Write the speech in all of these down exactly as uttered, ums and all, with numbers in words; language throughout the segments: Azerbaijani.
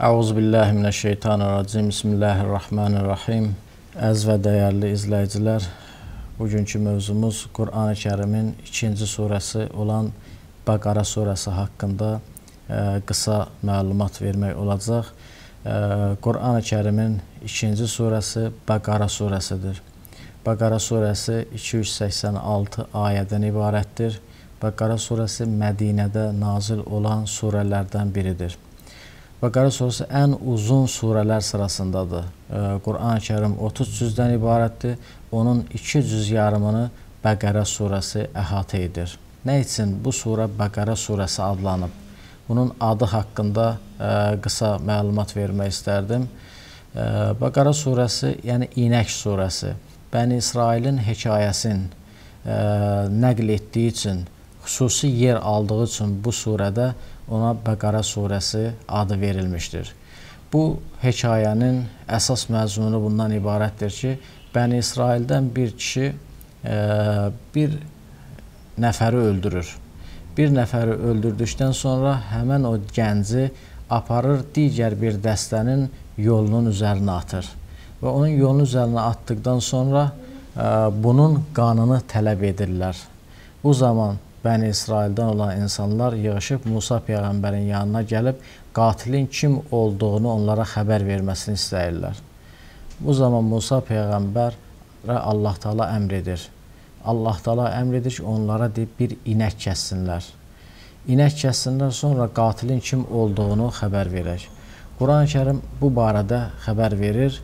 Euzubillahimineşşeytanirracim. Bismillahirrahmanirrahim. Əziz və dəyərli izləyicilər, bugünkü mövzumuz Qur'an-ı Kərimin ikinci surəsi olan Bəqərə surəsi haqqında e, qısa məlumat vermək olacaq. E, Qur'an-ı Kərimin ikinci surəsi Bəqərə surəsidir. Bəqərə surəsi iki yüz səksən altı ayədən ibarətdir. Bəqərə surəsi Mədinədə nazil olan surələrdən biridir. Bəqərə surəsi ən uzun surələr sırasındadır. Qur'an-ı Kərim otuz cüzdən ibarətdir. Onun iki cüz yarımını Bəqərə surəsi əhatə edir. Nə üçün bu surə Bəqərə surəsi adlanıb? Bunun adı haqqında ə, qısa məlumat vermək istərdim. Ə, Bəqərə surəsi, yəni İnək surəsi, Bəni İsrailin hekayəsini ə, nəql etdiyi üçün, xüsusi yer aldığı üçün bu surədə ona Bəqərə surəsi adı verilmişdir. Bu hekayənin əsas məzmunu bundan ibarətdir ki, Bəni İsraildən bir kişi e, bir nəfəri öldürür. Bir nəfəri öldürdükdən sonra həmən o gənci aparır digər bir dəstənin yolunun üzərinə atır. Və onun yolunun üzərinə atdıqdan sonra e, bunun qanını tələb edirlər. Bu zaman Bəni İsraildən olan insanlar yığışıb Musa Peyğəmbərin yanına gəlib qatilin kim olduğunu onlara xəbər verməsini istəyirlər. Bu zaman Musa Peyğəmbərə Allah Taala əmr edir. Allah Taala əmr edir ki, onlara deyib bir inək kəssinlər. İnək kəssinlər, sonra qatilin kim olduğunu xəbər verək. Qur'an-ı Kərim bu barədə xəbər verir.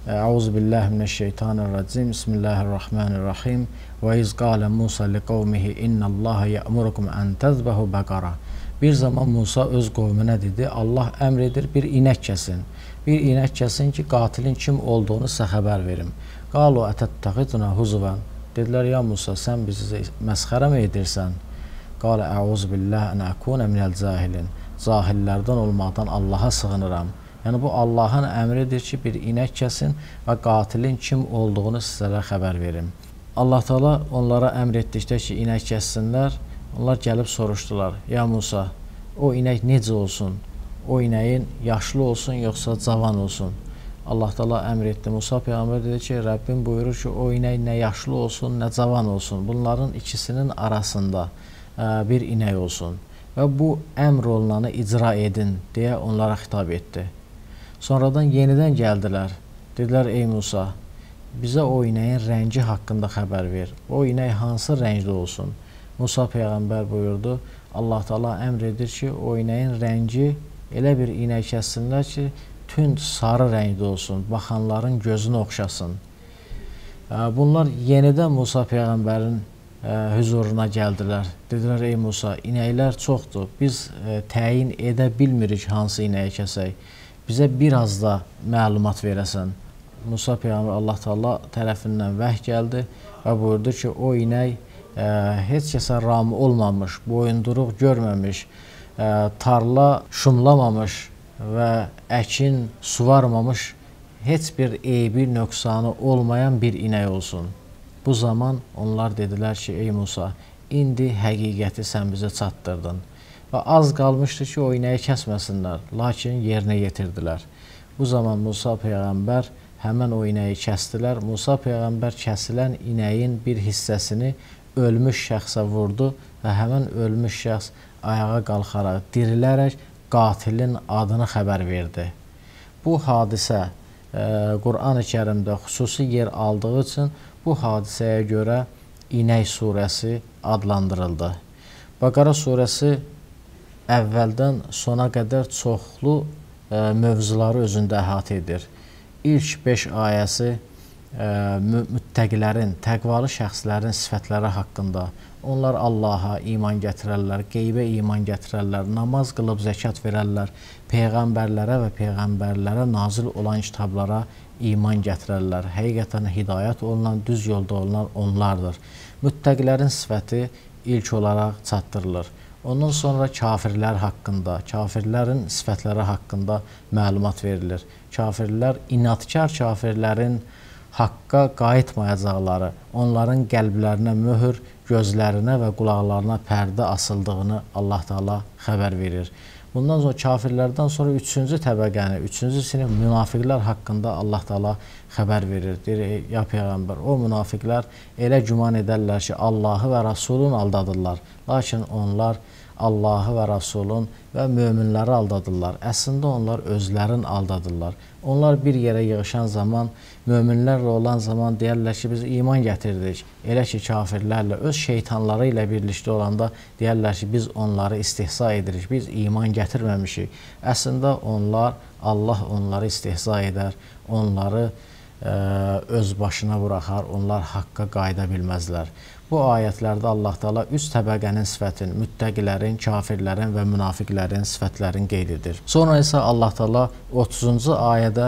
Euzubillahimineşşeytanirracim. Bismillahirrahmanirrahim. Və iz qalə Musa liqavmihi innallaha ya'murukum an tazbahu baqara. Bir zaman Musa öz qovmunə dedi, Allah əmr edir bir inək kəsin. Bir inək kəsin ki, qatilin kim olduğunu sizə xəbər verim. Qalu ətəttəxiduna huzvan. Dedilər, ya Musa, sən bizi məsxərə mi edirsən? Qalə əuzubillah ən əkunə minəl cahilin. Cahillərdən olmaqdan Allaha sığınıram. Yəni bu Allahın əmridir ki, bir inək kəsin və qatilin kim olduğunu sizlərə xəbər verim. Allah Taala onlara əmr etdikdə ki, inək kəssinlər, onlar gəlib soruşdular, ya Musa, o inək necə olsun? O inəyin yaşlı olsun, yoxsa cavan olsun? Allah Taala əmr etdi. Musa Peyğəmbər dedi ki, Rəbbim buyurur ki, o inək nə yaşlı olsun, nə cavan olsun. Bunların ikisinin arasında ə, bir inək olsun. Və bu əmr olunanı icra edin, deyə onlara xitab etdi. Sonradan yenidən gəldilər. Dedilər, ey Musa, bizə o inəyin rəngi haqqında xəbər ver. O inək hansı rəngdə olsun? Musa Peyğəmbər buyurdu, Allah Taala əmr edir ki, o inəyin rəngi elə bir inək kəssinlər ki, tünd sarı rəngdə olsun, baxanların gözünü oxşasın. Bunlar yenidən Musa Peyğəmbərin hüzuruna gəldilər. Dedilər, ey Musa, inəklər çoxdur, biz təyin edə bilmirik hansı inəyi kəsək. Bizə biraz da məlumat verəsən. Musa Peyğəmbər Allah Taala tərəfindən vəhy gəldi və buyurdu ki, o inək ə, heç kəsə ram olmamış, boyunduruq görməmiş, ə, tarla şumlamamış və əkin suvarmamış, heç bir eybi, nöqsanı olmayan bir inək olsun. Bu zaman onlar dedilər ki, ey Musa, indi həqiqəti sən bizə çatdırdın. Və az qalmışdı ki, o inəyi kəsməsinlər, lakin yerinə yetirdilər. Bu zaman Musa Peyğəmbər həmən o inəyi kəsdilər. Musa Peyğəmbər kəsilən inəyin bir hissəsini ölmüş şəxsə vurdu və həmən ölmüş şəxs ayağa qalxaraq, dirilərək qatilin adını xəbər verdi. Bu hadisə e, Qur'an-ı Kərimdə xüsusi yer aldığı üçün bu hadisəyə görə İnək surəsi adlandırıldı. Bəqərə surəsi əvvəldən sona qədər çoxlu e, mövzuları özündə əhatə edir. İlk beş ayəsi e, müttəqilərin, təqvalı şəxslərin sifətləri haqqında. Onlar Allaha iman gətirərlər, qeybə iman gətirərlər, namaz qılıb zəkat verərlər, peyğəmbərlərə və peyğəmbərlərə nazil olan kitablara iman gətirərlər. Həqiqətən hidayət olunan, düz yolda olunan onlardır. Müttəqilərin sifəti ilk olaraq çatdırılır. Ondan sonra kafirlər haqqında, kafirlərin sifətləri haqqında məlumat verilir. Kafirlər, inadkar kafirlərin haqqa qayıtmayacaqları, onların qəlblərinə möhür, gözlərinə və qulaqlarına pərdə asıldığını Allah Taala xəbər verir. Bundan sonra kafirlərdən sonra üçüncü təbəqəni, üçüncü sinif münafiqlər haqqında Allah Taala xəbər verir. Deyir, ya Peyğəmbər, o münafiqlər elə güman edərlər ki, Allahı və Rasulun aldadırlar. Lakin onlar Allahı və Rasulun və möminləri aldadırlar. Əslində onlar özlərini aldadırlar. Onlar bir yerə yığışan zaman, möminlərlə olan zaman deyərlər ki, biz iman gətirdik. Elə ki, kafirlərlə, öz şeytanları ilə birlikdə olanda deyərlər ki, biz onları istihza edirik, biz iman gətirməmişik. Əslində onlar, Allah onları istihza edər, onları ə, öz başına buraxar, onlar haqqa qayıda bilməzlər. Bu ayətlərdə Allah Taala üç təbəqənin sifətini, müttəqilərin, kafirlərin və münafiqlərin sifətlərini qeyd edir. Sonra isə Allah Taala otuzuncu ayədə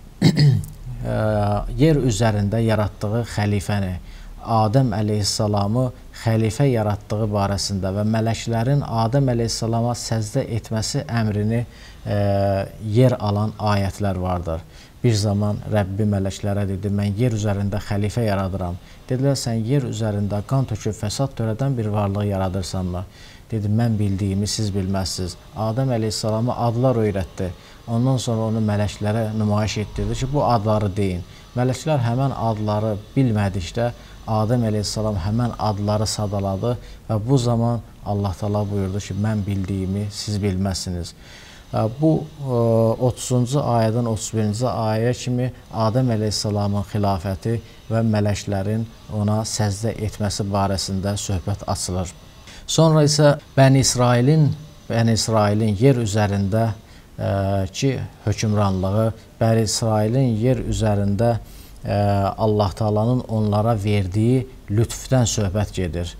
yer üzərində yaratdığı xəlifəni, Adəm əleyhissalamı xəlifə yaratdığı barəsində və mələklərin Adəm əleyhissalama səzdə etməsi əmrini e, yer alan ayətlər vardır. Bir zaman Rəbbi mələklərə dedi, mən yer üzərində xəlifə yaradıram. Dedilər, sən yer üzərində qan töküb fəsad törədən bir varlıq yaradırsanmı? Dedi, mən bildiyimi siz bilməzsiniz. Adəm əleyhissalama adlar öyrətdi. Ondan sonra onu mələklərə nümayiş etdirdi ki, bu adları deyin. Mələklər həmən adları bilmədikdə Adəm əleyhissalam həmən adları sadaladı və bu zaman Allah Taala buyurdu ki, mən bildiyimi siz bilməzsiniz. Bu otuzuncu ayədən otuz birinci ayəyə kimi Adəm əleyhissalamın xilafəti və mələklərin ona səzdə etməsi barəsində söhbət açılır. Sonra isə Bəni İsrailin, Bəni İsrailin yer üzərində ki hökmranlığı, Bəni İsrailin yer üzərində Allah Taala'nın onlara verdiyi lütfdən söhbət gedir.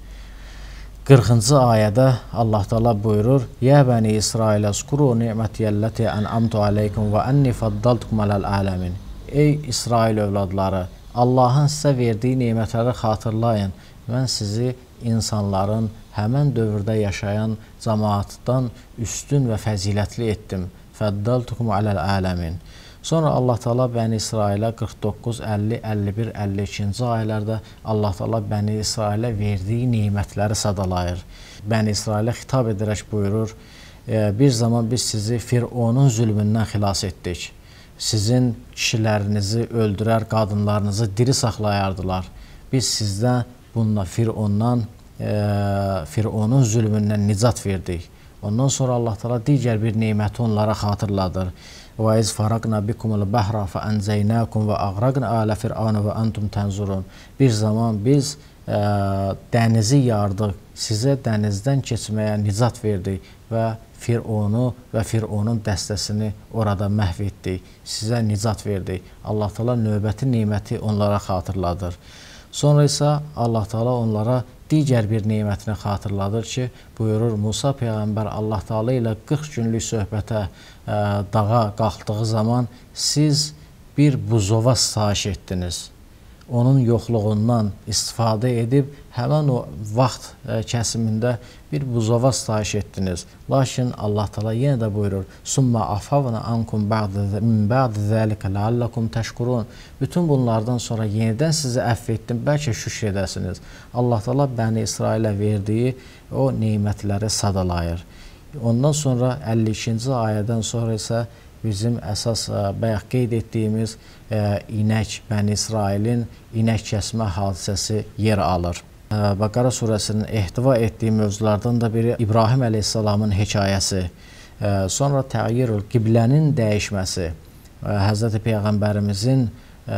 qırxıncı ayədə Allah Taala buyurur: "Ya bani İsrail, zkuru ni'metiyellati en'amtu aleykum ve enni faddaltukum alel alamin." Ey İsrail övladları, Allahın sizə verdiyi nemətləri xatırlayın. Mən sizi insanların həmən dövrdə yaşayan cəmaatdan üstün və fəzilətli etdim. Faddaltukum alel alamin. Sonra Allah Taala Bəni İsrailə qırx doqquz, əlli, əlli bir, əlli ikinci ayələrdə Allah Taala Bəni İsrailə verdiyi nemətləri sadalayır. Bəni İsrailə xitab edərək buyurur: e, bir zaman biz sizi Fironun zülmündən xilas etdik. Sizin kişilərinizi öldürər, qadınlarınızı diri saxlayardılar. Biz sizdən bununla Firondan, e, Fironun zülmündən nicat verdik. Ondan sonra Allah Taala digər bir neməti onlara xatırladır. Və iz faraqna bikumul bahra fa anzaynakum və aqraqna ala fir'auna və antum tanzurun. Bir zaman biz e, dənizi yardıq, sizə dənizdən keçməyə nicat verdik və Fironu və Fironun dəstəsini orada məhv etdik. Sizə nicat verdik. Allah Taala növbəti neməti onlara xatırladır. Sonra isə Allah Taala onlara digər bir nemətini xatırladır ki, buyurur Musa Peyğəmbər Allah Taala ilə qırx günlük söhbətə ə, dağa qalxdığı zaman siz bir buzova sitayiş etdiniz. Onun yoxluğundan istifadə edib həmən o vaxt ə, kəsimində bir buzova sitayiş etdiniz. Lakin Allah Taala yenə də buyurur: "Summa afavna ankum ba'd min ba'd zalika la'allakum tashkurun." Bütün bunlardan sonra yenidən sizi əfv etdim, bəlkə şükr edəsiniz. Allah Taala Bəni İsrailə verdiyi o nemətləri sadalayır. Ondan sonra əlli ikinci ayədən sonra isə bizim əsas bayaq qeyd etdiyimiz ə, inək, Bəni İsrailin inək kəsmə hadisəsi yer alır. Ə, Bəqara surəsinin ehtiva etdiyi mövzulardan da biri İbrahim əleyhissalamın hekayəsi, ə, sonra təğyirül qiblənin dəyişməsi, ə, Həzrəti Peyğəmbərimizin ə,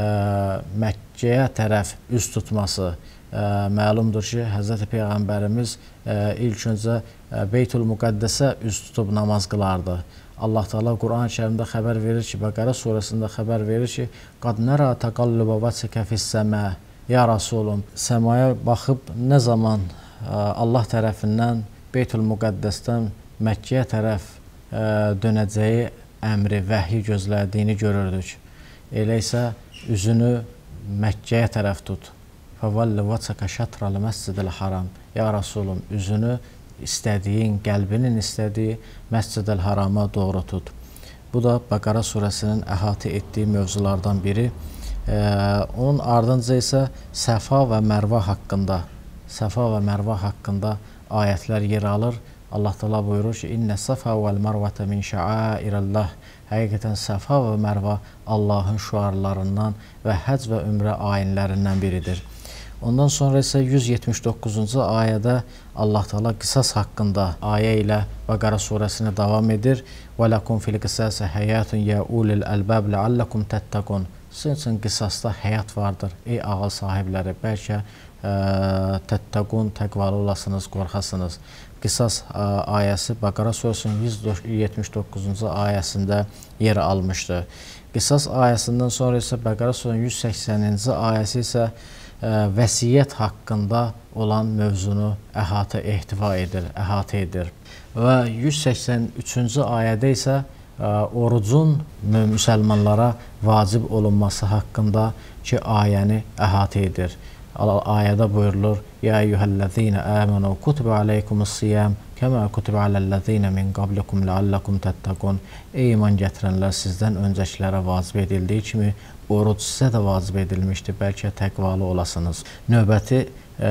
Məkkəyə tərəf üz tutması. Ə, məlumdur ki, Həzrəti Peyğəmbərimiz ə, ilk öncə ə, Beytül Müqəddəsə üz tutub namaz qılardı. Allah Taala Quran-ı Kərimdə xəbər verir ki, Bəqərə surəsində xəbər verir ki, "Qad nara taqalluba vəchika fis-səma." Ya Rasulum, səmaya baxıb nə zaman ə, Allah tərəfindən Beytül Müqəddəsdən Məkkəyə tərəf ə, dönəcəyi əmri, vəhyi gözlədiyini görürdük. Elə isə üzünü Məkkəyə tərəf tut. "Fəvalli vəchaka şatral məscidil haram." Ya Rasulum, üzünü istədiyin, qəlbinin istədiyi Məscid-əl Harama doğru tut. Bu da Bəqara surəsinin əhatə etdiyi mövzulardan biri. Ee, onun ardınca isə Səfa və Mərva haqqında, Səfa və Mərva haqqında ayətlər yer alır Allah Teala buyurur ki: "İnne safa vel mervete min şa'airallah." Həqiqətən Səfa və Mərva Allahın şüarlarından və həcc və ümrə ayinlərindən biridir. Ondan sonra isə yüz yetmiş doqquzuncu ayədə Allah Teala qisas haqqında ayə ilə Bəqərə surəsini davam edir. "Və lakum fil qisasi hayatun ya ulil albab la'allakum tattaqun." Sizin üçün qisasda həyat vardır, ey ağıl sahibləri, bəlkə təttəqun, təqvalı olasınız, qorxasınız. Qisas ayəsi Bəqərə surəsinin yüz yetmiş doqquzuncu ayəsində yer almışdır. Qisas ayəsindən sonra isə Bəqərə surəsinin yüz səksəninci ayəsi isə vəsiyyət haqqında olan mövzunu əhatə ehtiva edir, əhatə edir. Və yüz səksən üçüncü ayədə isə orucun müsəlmanlara vacib olunması haqqında ki, ayəni əhatə edir. Ayədə buyurulur: "Ya eyyuhellezine amenu kutiba aleykumus-siyam kema kutiba alellezine min qablikum la'allakum tattaqun." Ey iman gətirənlər, sizdən öncəkilərə vacib edildiyi kimi oruc sizə də vacib edilmişdir, bəlkə təqvalı olasınız. Növbəti ə,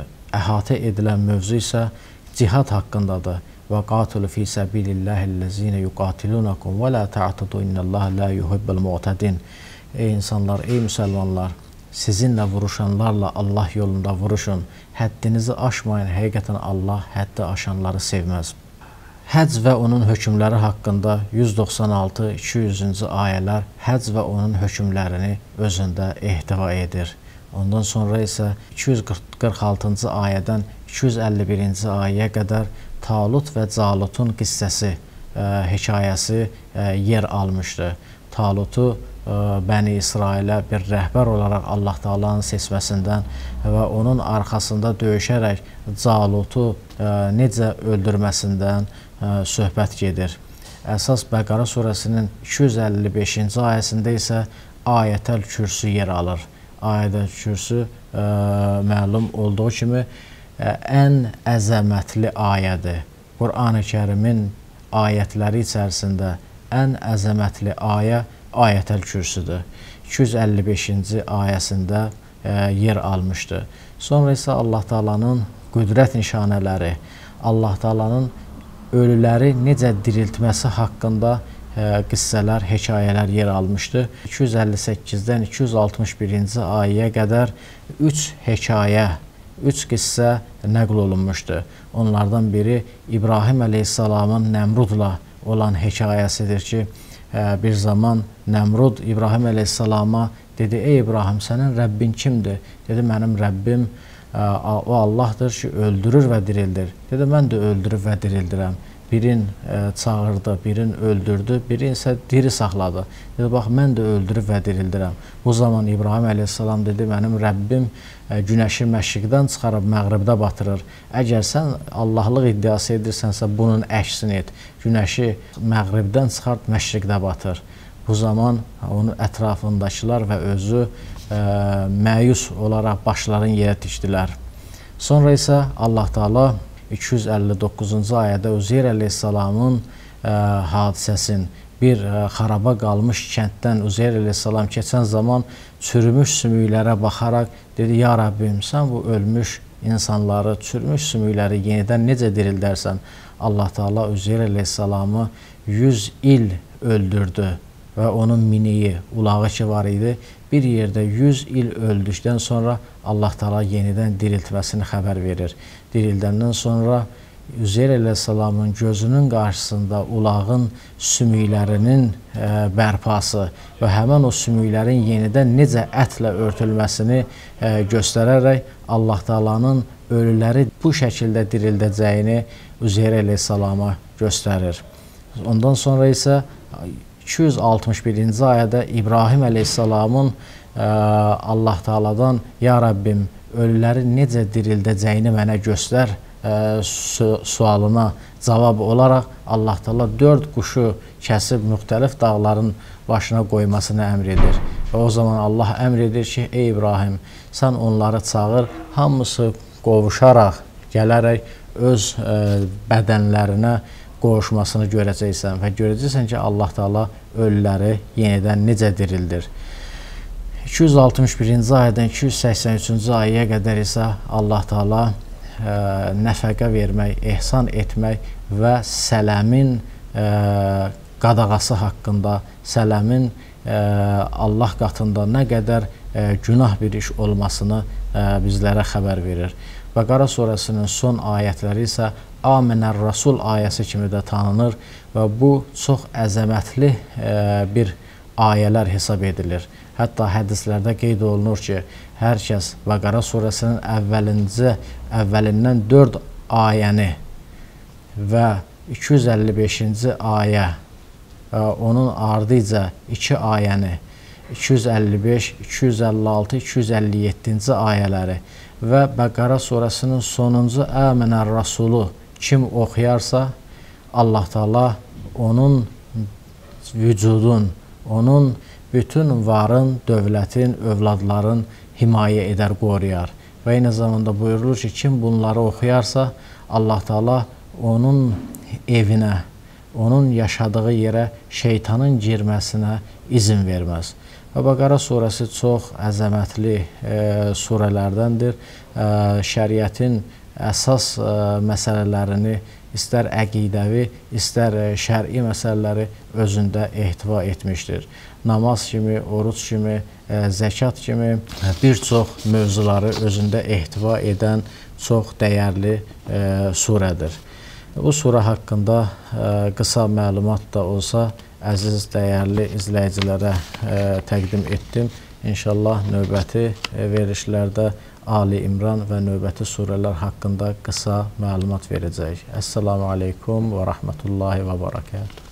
əhatə edilən mövzu isə cihad haqqındadır. "Və qatilu fi sabilillahillezine yuqatilunakum və la ta'tadu innallaha la yuhibbul mu'tadin." Ey insanlar, ey müsəlmanlar, sizinlə vuruşanlarla Allah yolunda vuruşun. Həddinizi aşmayın, həqiqətən Allah həddi aşanları sevməz. Həcc və onun hökmləri haqqında yüz doxsan altı iki yüzüncü ayələr həcc və onun hökmlərini özündə ehtiva edir. Ondan sonra isə iki yüz qırx altıncı ayədən iki yüz əlli birinci ayəyə qədər Talut və Calutun qissəsi, ə, hekayəsi ə, yer almışdır. Talutu ə, Bəni İsrailə bir rəhbər olaraq Allah Taala'nın seçməsindən və onun arxasında döyüşərək Calutu ə, necə öldürməsindən ə, söhbət gedir. Əsas Bəqərə surəsinin iki yüz əlli beşinci ayəsində isə Ayətəl Kürsü yer alır. Ayətəl Kürsü ə, məlum olduğu kimi ə, ən əzəmətli ayədir. Qur'an-ı Kərimin ayətləri içərisində ən əzəmətli ayə Ayətəl Kürsüdür. iki yüz əlli beşinci ayəsində ə, yer almışdır. Sonra isə Allah Taala'nın qüdrət nişanələri, Allah Taala'nın ölüləri necə diriltməsi haqqında ə, qissələr, hekayələr yer almışdır. iki yüz əlli səkkizdən iki yüz altmış birinci ayəyə qədər üç hekayə, üç qissə nəql olunmuşdur. Onlardan biri İbrahim əleyhissalamın Nəmrudla olan hekayəsidir ki, ə, bir zaman Nəmrud İbrahim əleyhissalama dedi: "Ey İbrahim, sənin Rəbbin kimdir?" Dedi: "Mənim Rəbbim ə, o Allahdır ki, öldürür və dirildir." Dedi: "Mən də öldürüb və dirildirəm." Birin ə, çağırdı, birin öldürdü, birin isə diri saxladı. Dedi: "Bax, mən də öldürüb və dirildirəm." Bu zaman İbrahim əleyhissalam dedi: "Mənim Rəbbim ə, günəşi məşriqdən çıxarıb məğribdə batırır. Əgər sən Allahlıq iddiası edirsənsə, bunun əksini et. Günəşi məğribdən çıxart, məşriqdə batır." Bu zaman onun ətrafındakılar və özü ə, məyus olaraq başlarını yerə tikdilər. Sonra isə Allah Taala iki yüz əlli doqquzuncu ayədə Üzeyr əleyhissalamın ə, hadisəsin, bir ə, xaraba qalmış kənddən Üzeyr əleyhissalam keçən zaman çürümüş sümüklərə baxaraq dedi: "Ya Rəbbim, sən bu ölmüş insanları, çürümüş sümükləri yenidən necə dirildərsən?" Allah Taala Üzeyr əleyhissalamı yüz il öldürdü və onun miniyi, ulağı ki var idi, bir yerdə yüz il öldükdən sonra Allah Taala yenidən diriltməsini xəbər verir. Dirildəndən sonra Üzeyr əleyhissalamın gözünün qarşısında ulağın sümüklərinin ə, bərpası və həmən o sümüklərin yenidən necə ətlə örtülməsini ə, göstərərək Allah Taala'nın ölüləri bu şəkildə dirildəcəyini Üzeyr əleyhissalama göstərir. Ondan sonra isə iki yüz altmış birinci ayədə İbrahim əleyhissalamın ə, Allah Taala'dan "Ya Rəbbim, ölüləri necə dirildəcəyini mənə göstər" ə, su sualına cavab olaraq Allah Taala dörd quşu kəsib müxtəlif dağların başına qoymasını əmr edir. Və o zaman Allah əmr edir ki, "Ey İbrahim, sən onları çağır, hamısı qovuşaraq gələrək öz ə, bədənlərinə qovuşmasını görəcəksən və görəcəksən ki, Allah Taala ölüləri yenidən necə dirildir." iki yüz altmış birinci ayədən iki yüz səksən üçüncü ayəyə qədər isə Allah Taala ə, nəfəqə vermək, ehsan etmək və sələmin ə, qadağası haqqında, sələmin ə, Allah qatında nə qədər ə, günah bir iş olmasını ə, bizlərə xəbər verir. Bəqara surəsinin son ayətləri isə Amenər Rasul ayəsi kimi də tanınır və bu çox əzəmətli ə, bir ayələr hesab edilir. Hətta hədislərdə qeyd olunur ki, hər kəs Bəqara surəsinin əvvəlincə, əvvəlindən dörd ayəni və iki yüz əlli beşinci ayə, onun ardıca iki ayəni, iki yüz əlli beş, iki yüz əlli altı, iki yüz əlli yeddinci ayələri və Bəqara surəsinin sonuncu Əminər Rasulu kim oxuyarsa, Allah Taala onun vücudun, onun bütün varın, dövlətin, övladların himayə edər, qoruyar. Və eyni zamanda buyurulur ki, kim bunları oxuyarsa, Allah Taala onun evinə, onun yaşadığı yerə şeytanın girməsinə izin verməz. Və Bəqara surəsi çox əzəmətli e, surələrdəndir. E, şəriətin əsas e, məsələlərini, istər əqidəvi, istər e, şər'i məsələləri özündə ehtiva etmişdir. Namaz kimi, oruç kimi, e, zəkat kimi bir çox mövzuları özündə ehtiva edən çox dəyərli e, surədir. Bu surə haqqında ə, qısa məlumat da olsa, əziz, dəyərli izləyicilərə ə, təqdim etdim. İnşallah növbəti verilişlərdə Ali İmran və növbəti surələr haqqında qısa məlumat verəcəyik. Əssalamu aleykum və rəhmətullahi və barakatuhu.